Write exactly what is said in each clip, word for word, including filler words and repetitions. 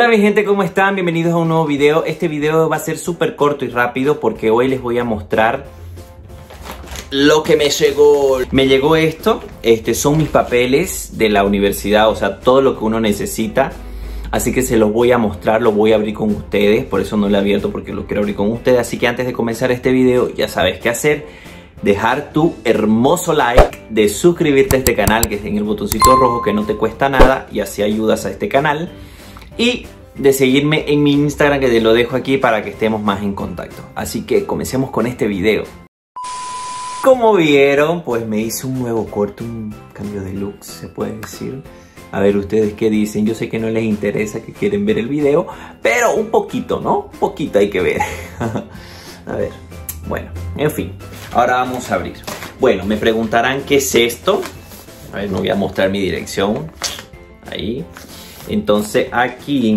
Hola mi gente, ¿cómo están? Bienvenidos a un nuevo video. Este video va a ser súper corto y rápido porque hoy les voy a mostrar lo que me llegó. Me llegó esto, este son mis papeles de la universidad, o sea, todo lo que uno necesita. Así que se los voy a mostrar, lo voy a abrir con ustedes, por eso no lo he abierto porque lo quiero abrir con ustedes. Así que antes de comenzar este video ya sabes qué hacer. Dejar tu hermoso like, de suscribirte a este canal que está en el botoncito rojo que no te cuesta nada y así ayudas a este canal. Y de seguirme en mi Instagram que te lo dejo aquí para que estemos más en contacto. Así que comencemos con este video. Como vieron, pues me hice un nuevo corte, un cambio de look, se puede decir. A ver ustedes qué dicen, yo sé que no les interesa, que quieren ver el video, pero un poquito, ¿no? Un poquito hay que ver. A ver, bueno, en fin, ahora vamos a abrir. Bueno, me preguntarán qué es esto. A ver, no voy a mostrar mi dirección. Ahí. Entonces aquí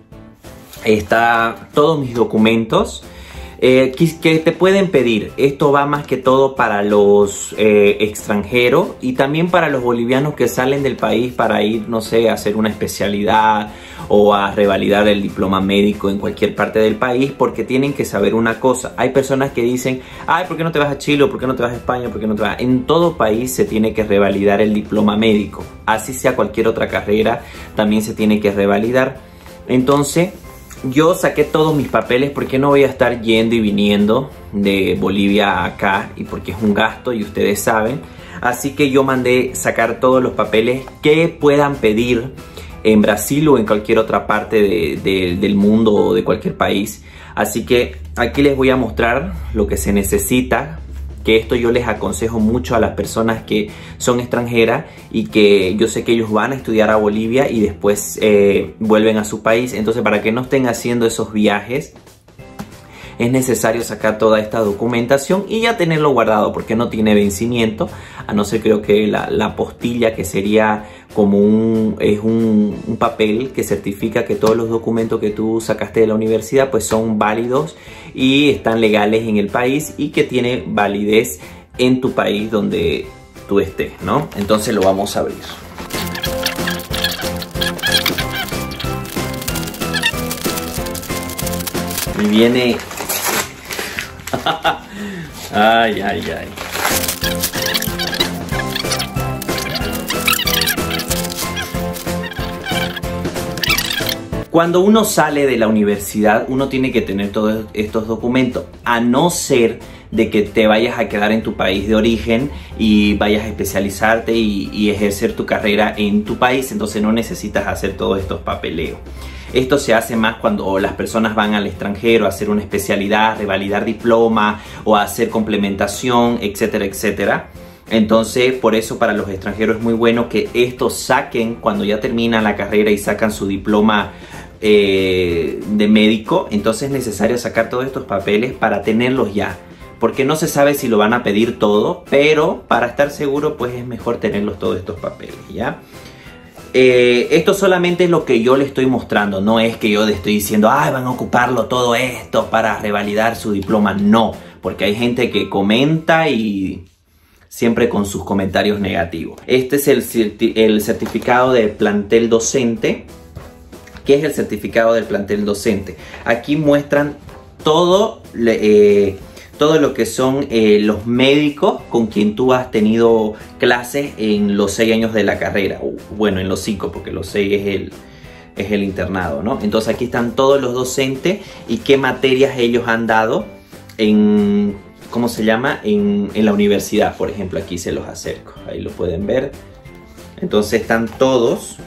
está todos mis documentos eh, que, que te pueden pedir. Esto va más que todo para los eh, extranjeros y también para los bolivianos que salen del país para ir, no sé, a hacer una especialidad o a revalidar el diploma médico en cualquier parte del país, porque tienen que saber una cosa. Hay personas que dicen, ay, ¿por qué no te vas a Chile? ¿Por qué no te vas a España? ¿Por qué no te vas? En todo país se tiene que revalidar el diploma médico. Así sea cualquier otra carrera, también se tiene que revalidar. Entonces, yo saqué todos mis papeles porque no voy a estar yendo y viniendo de Bolivia a acá, y porque es un gasto y ustedes saben. Así que yo mandé sacar todos los papeles que puedan pedir en Brasil o en cualquier otra parte de, de, del mundo o de cualquier país. Así que aquí les voy a mostrar lo que se necesita, que esto yo les aconsejo mucho a las personas que son extranjeras y que yo sé que ellos van a estudiar a Bolivia y después eh, vuelven a su país. Entonces, para que no estén haciendo esos viajes, es necesario sacar toda esta documentación y ya tenerlo guardado porque no tiene vencimiento, a no ser, creo que la, la postilla, que sería como un, es un, un papel que certifica que todos los documentos que tú sacaste de la universidad pues son válidos y están legales en el país y que tiene validez en tu país donde tú estés, ¿no? Entonces lo vamos a abrir. Y viene... ay, ay, ay. Cuando uno sale de la universidad, uno tiene que tener todos estos documentos, a no ser de que te vayas a quedar en tu país de origen y vayas a especializarte y, y ejercer tu carrera en tu país. Entonces no necesitas hacer todos estos papeleos. Esto se hace más cuando las personas van al extranjero a hacer una especialidad, revalidar diploma o a hacer complementación, etcétera, etcétera. Entonces, por eso para los extranjeros es muy bueno que estos saquen, cuando ya terminan la carrera y sacan su diploma eh, de médico, entonces es necesario sacar todos estos papeles para tenerlos ya. Porque no se sabe si lo van a pedir todo, pero para estar seguro pues es mejor tenerlos todos estos papeles, ¿ya? Eh, esto solamente es lo que yo le estoy mostrando, no es que yo le estoy diciendo, ay, van a ocuparlo todo esto para revalidar su diploma, no, porque hay gente que comenta y siempre con sus comentarios negativos. Este es el, certi el certificado del plantel docente. ¿Qué es el certificado del plantel docente? Aquí muestran todo eh, todo lo que son eh, los médicos con quien tú has tenido clases en los seis años de la carrera. Bueno, en los cinco, porque los seis es el, es el internado, ¿no? Entonces aquí están todos los docentes y qué materias ellos han dado en, ¿cómo se llama? En, en la universidad, por ejemplo, aquí se los acerco. Ahí lo pueden ver. Entonces están todos,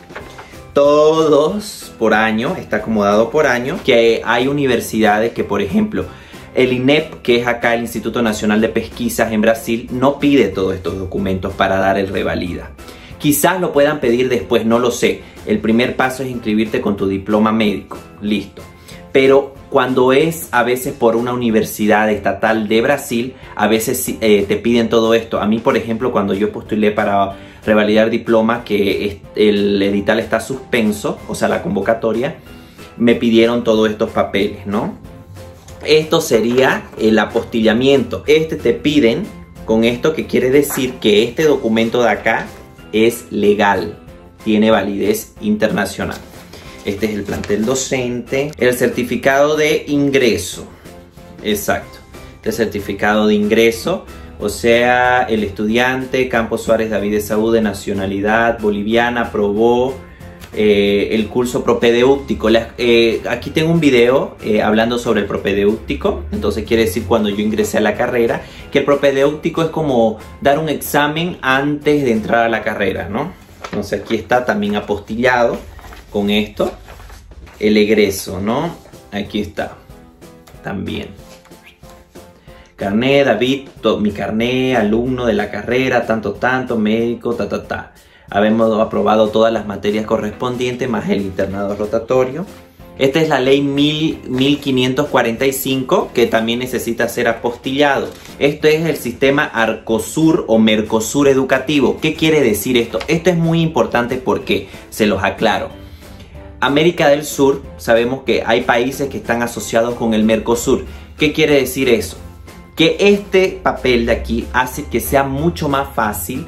todos por año, está acomodado por año, que hay universidades que, por ejemplo, el I N E P, que es acá el Instituto Nacional de Pesquisas en Brasil, no pide todos estos documentos para dar el revalida. Quizás lo puedan pedir después, no lo sé. El primer paso es inscribirte con tu diploma médico, listo. Pero cuando es a veces por una universidad estatal de Brasil, a veces eh, te piden todo esto. A mí, por ejemplo, cuando yo postulé para revalidar diploma, que el edital está suspenso, o sea, la convocatoria, me pidieron todos estos papeles, ¿no? Esto sería el apostillamiento. Este te piden con esto, que quiere decir que este documento de acá es legal, tiene validez internacional. Este es el plantel docente. El certificado de ingreso. Exacto. El certificado de ingreso. O sea, el estudiante Campos Suárez David de Saúl, de nacionalidad boliviana, aprobó eh, el curso propedéutico. La, eh, aquí tengo un video eh, hablando sobre el propedéutico. Entonces quiere decir cuando yo ingresé a la carrera, que el propedéutico es como dar un examen antes de entrar a la carrera, ¿no? Entonces aquí está también apostillado con esto. El egreso, ¿no? Aquí está también. Carné, David, to, mi carné, alumno de la carrera, tanto, tanto, médico, ta, ta, ta. Habemos aprobado todas las materias correspondientes, más el internado rotatorio. Esta es la ley mil quinientos cuarenta y cinco, que también necesita ser apostillado. Esto es el sistema Arcosur o Mercosur educativo. ¿Qué quiere decir esto? Esto es muy importante porque, se los aclaro. América del Sur, sabemos que hay países que están asociados con el Mercosur. ¿Qué quiere decir eso? Que este papel de aquí hace que sea mucho más fácil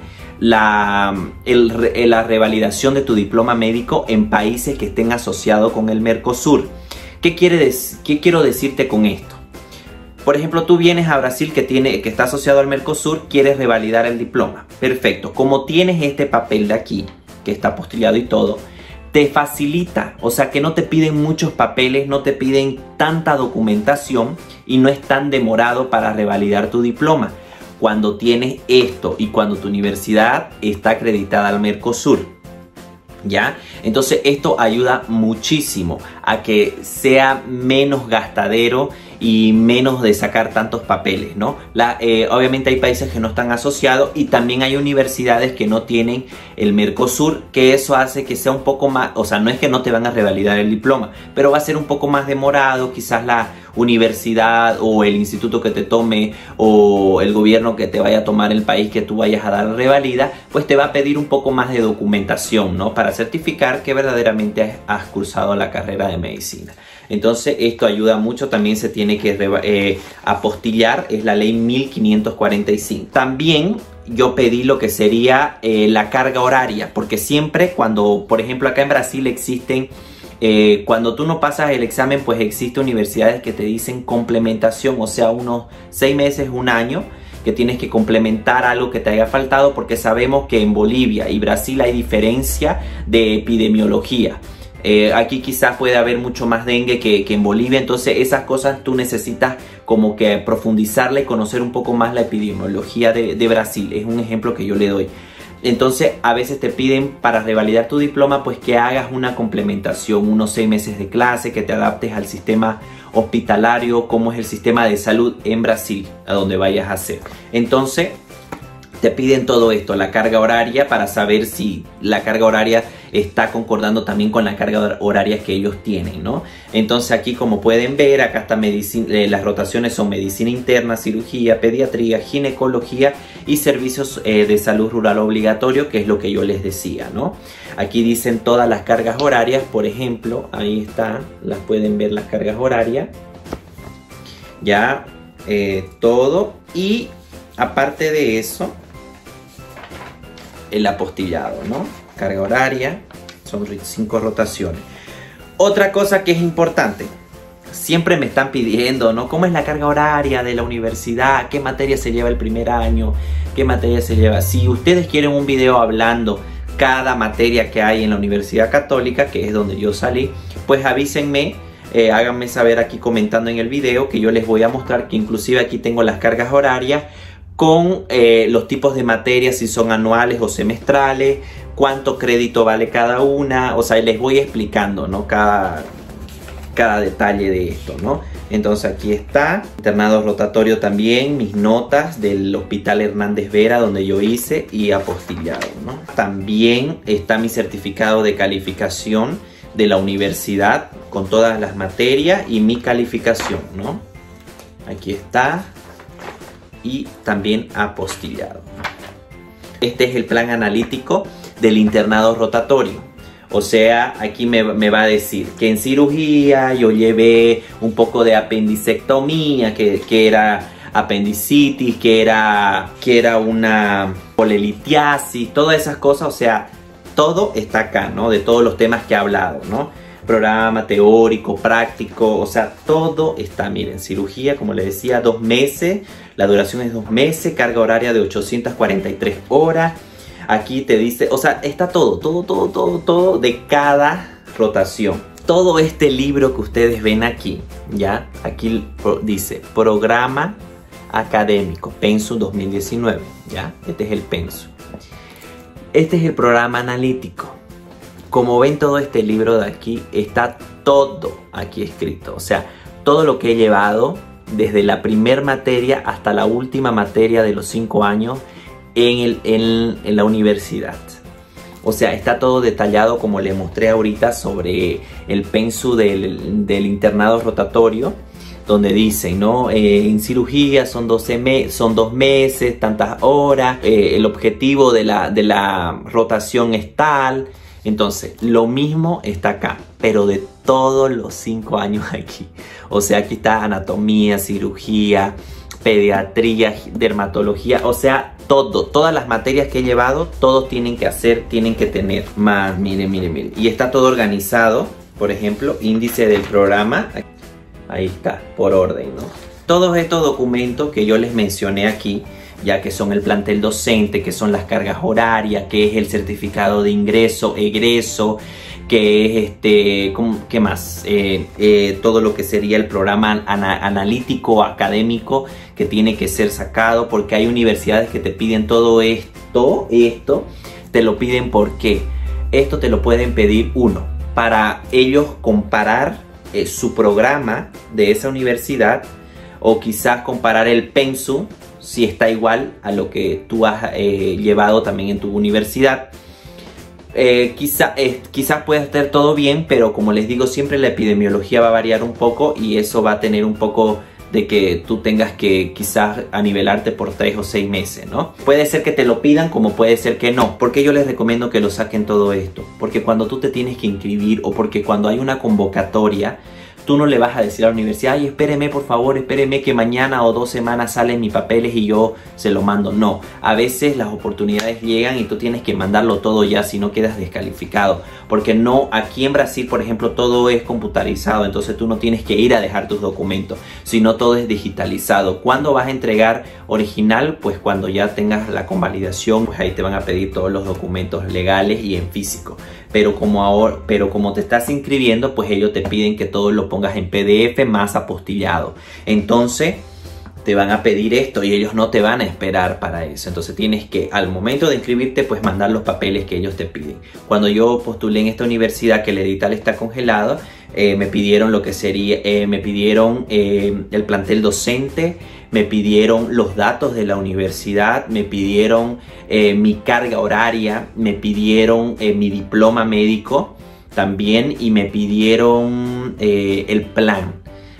la, el, la revalidación de tu diploma médico en países que estén asociados con el Mercosur. ¿Qué, quiere ¿Qué quiero decirte con esto? Por ejemplo, tú vienes a Brasil que, tiene, que está asociado al Mercosur, quieres revalidar el diploma. Perfecto. Como tienes este papel de aquí, que está apostillado y todo, te facilita, o sea que no te piden muchos papeles, no te piden tanta documentación y no es tan demorado para revalidar tu diploma cuando tienes esto y cuando tu universidad está acreditada al Mercosur, ¿ya? Entonces esto ayuda muchísimo a que sea menos gastadero y menos de sacar tantos papeles, ¿no? La, eh, obviamente hay países que no están asociados y también hay universidades que no tienen el Mercosur, que eso hace que sea un poco más, o sea, no es que no te van a revalidar el diploma, pero va a ser un poco más demorado, quizás la universidad o el instituto que te tome o el gobierno que te vaya a tomar el país que tú vayas a dar revalida, pues te va a pedir un poco más de documentación, ¿no? Para certificar que verdaderamente has cursado la carrera de medicina. Entonces esto ayuda mucho, también se tiene que eh, apostillar, es la ley mil quinientos cuarenta y cinco. También yo pedí lo que sería eh, la carga horaria, porque siempre cuando, por ejemplo acá en Brasil existen, eh, cuando tú no pasas el examen, pues existen universidades que te dicen complementación, o sea unos seis meses, un año, que tienes que complementar algo que te haya faltado, porque sabemos que en Bolivia y Brasil hay diferencia de epidemiología. Eh, aquí quizás puede haber mucho más dengue que, que en Bolivia, entonces esas cosas tú necesitas como que profundizarla y conocer un poco más la epidemiología de, de Brasil. Es un ejemplo que yo le doy. Entonces a veces te piden para revalidar tu diploma pues que hagas una complementación, unos seis meses de clase, que te adaptes al sistema hospitalario, como es el sistema de salud en Brasil, a donde vayas a hacer. Entonces te piden todo esto, la carga horaria, para saber si la carga horaria está concordando también con la carga horaria que ellos tienen, ¿no? Entonces aquí, como pueden ver, acá está medicina, eh, las rotaciones son medicina interna, cirugía, pediatría, ginecología y servicios eh, de salud rural obligatorio, que es lo que yo les decía, ¿no? Aquí dicen todas las cargas horarias, por ejemplo, ahí está, las pueden ver las cargas horarias, ya eh, todo, y aparte de eso, el apostillado, ¿no? Carga horaria, son cinco rotaciones. Otra cosa que es importante, siempre me están pidiendo, ¿no? ¿Cómo es la carga horaria de la universidad? ¿Qué materia se lleva el primer año? ¿Qué materia se lleva? Si ustedes quieren un video hablando cada materia que hay en la Universidad Católica, que es donde yo salí, pues avísenme, eh, háganme saber aquí comentando en el video, que yo les voy a mostrar, que inclusive aquí tengo las cargas horarias con eh, los tipos de materias, si son anuales o semestrales, cuánto crédito vale cada una, o sea, les voy explicando, ¿no? Cada, cada detalle de esto, ¿no? Entonces aquí está, internado rotatorio también, mis notas del Hospital Hernández Vera donde yo hice y apostillado, ¿no? También está mi certificado de calificación de la universidad con todas las materias y mi calificación, ¿no? Aquí está. Y también apostillado. Este es el plan analítico del internado rotatorio. O sea, aquí me, me va a decir que en cirugía yo llevé un poco de apendicectomía, que, que era apendicitis, que era, que era una polelitiasis, todas esas cosas. O sea, todo está acá, ¿no? De todos los temas que he hablado, ¿no? programa teórico, práctico, o sea, todo está, miren, cirugía, como les decía, dos meses, la duración es dos meses, carga horaria de ochocientas cuarenta y tres horas, aquí te dice, o sea, está todo, todo, todo, todo, todo de cada rotación. Todo este libro que ustedes ven aquí, ya, aquí dice, programa académico, Pensum dos mil diecinueve, ya, este es el Pensum. Este es el programa analítico. Como ven, todo este libro de aquí está todo aquí escrito. O sea, todo lo que he llevado desde la primer materia hasta la última materia de los cinco años en, el, en, en la universidad. O sea, está todo detallado como les mostré ahorita sobre el pensum del, del internado rotatorio, donde dicen, ¿no? Eh, en cirugía son, doce me son dos meses, tantas horas, eh, el objetivo de la, de la rotación es tal. Entonces, lo mismo está acá, pero de todos los cinco años aquí. O sea, aquí está anatomía, cirugía, pediatría, dermatología, o sea, todo, todas las materias que he llevado, todos tienen que hacer, tienen que tener más, miren, miren, miren. Y está todo organizado, por ejemplo, índice del programa, ahí está, por orden, ¿no? Todos estos documentos que yo les mencioné aquí, ya que son el plantel docente, que son las cargas horarias, que es el certificado de ingreso, egreso, que es este, ¿qué más? Eh, eh, todo lo que sería el programa ana analítico académico que tiene que ser sacado, porque hay universidades que te piden todo esto, esto, te lo piden porque esto te lo pueden pedir uno, para ellos comparar eh, su programa de esa universidad, o quizás comparar el pensum, si está igual a lo que tú has eh, llevado también en tu universidad. Eh, quizá, eh, quizás pueda estar todo bien, pero como les digo, siempre la epidemiología va a variar un poco y eso va a tener un poco de que tú tengas que quizás anivelarte por tres o seis meses, ¿no? Puede ser que te lo pidan, como puede ser que no. ¿Por qué yo les recomiendo que lo saquen todo esto? Porque cuando tú te tienes que inscribir, o porque cuando hay una convocatoria, tú no le vas a decir a la universidad, ay, espéreme por favor, espéreme que mañana o dos semanas salen mis papeles y yo se lo mando. No, a veces las oportunidades llegan y tú tienes que mandarlo todo ya, si no quedas descalificado. Porque no, aquí en Brasil, por ejemplo, todo es computarizado, entonces tú no tienes que ir a dejar tus documentos, sino todo es digitalizado. ¿Cuándo vas a entregar original? Pues cuando ya tengas la convalidación, pues ahí te van a pedir todos los documentos legales y en físico. Pero como ahora, pero como te estás inscribiendo, pues ellos te piden que todo lo pongas en P D F más apostillado. Entonces te van a pedir esto y ellos no te van a esperar para eso. Entonces tienes que, al momento de inscribirte, pues mandar los papeles que ellos te piden. Cuando yo postulé en esta universidad, que el edital está congelado, eh, me pidieron lo que sería, eh, me pidieron eh, el plantel docente, me pidieron los datos de la universidad, me pidieron eh, mi carga horaria, me pidieron eh, mi diploma médico también, y me pidieron eh, el plan.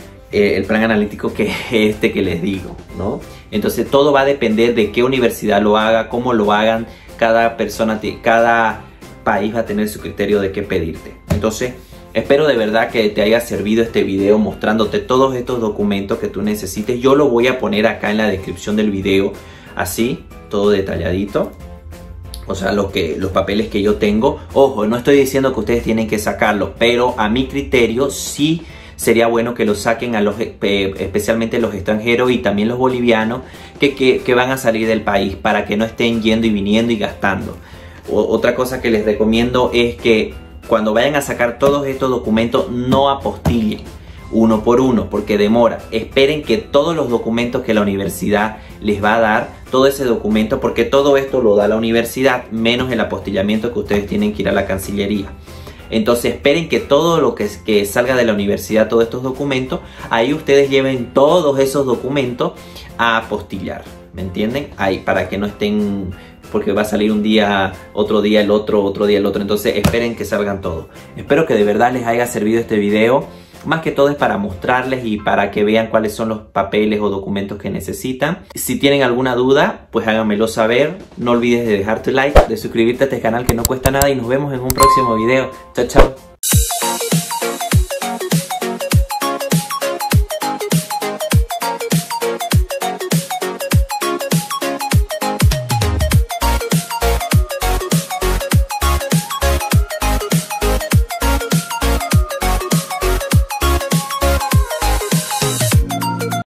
El plan analítico, que es este que les digo, ¿no? Entonces todo va a depender de qué universidad lo haga, cómo lo hagan. Cada persona, cada país va a tener su criterio de qué pedirte. Entonces espero de verdad que te haya servido este video mostrándote todos estos documentos que tú necesites. Yo lo voy a poner acá en la descripción del video, así, todo detalladito. O sea, lo que, los papeles que yo tengo. Ojo, no estoy diciendo que ustedes tienen que sacarlos, pero a mi criterio sí sería bueno que lo saquen a los, eh, especialmente los extranjeros y también los bolivianos que, que, que van a salir del país, para que no estén yendo y viniendo y gastando. O, otra cosa que les recomiendo es que cuando vayan a sacar todos estos documentos, no apostillen uno por uno, porque demora. Esperen que todos los documentos que la universidad les va a dar, todo ese documento, porque todo esto lo da la universidad, menos el apostillamiento que ustedes tienen que ir a la Cancillería. Entonces esperen que todo lo que, que salga de la universidad, todos estos documentos, ahí ustedes lleven todos esos documentos a apostillar, ¿me entienden? Ahí, para que no estén, porque va a salir un día, otro día el otro, otro día el otro. Entonces esperen que salgan todos. Espero que de verdad les haya servido este video. Más que todo es para mostrarles y para que vean cuáles son los papeles o documentos que necesitan. Si tienen alguna duda, pues háganmelo saber. No olvides de dejar tu like, de suscribirte a este canal que no cuesta nada, y nos vemos en un próximo video. Chao, chao.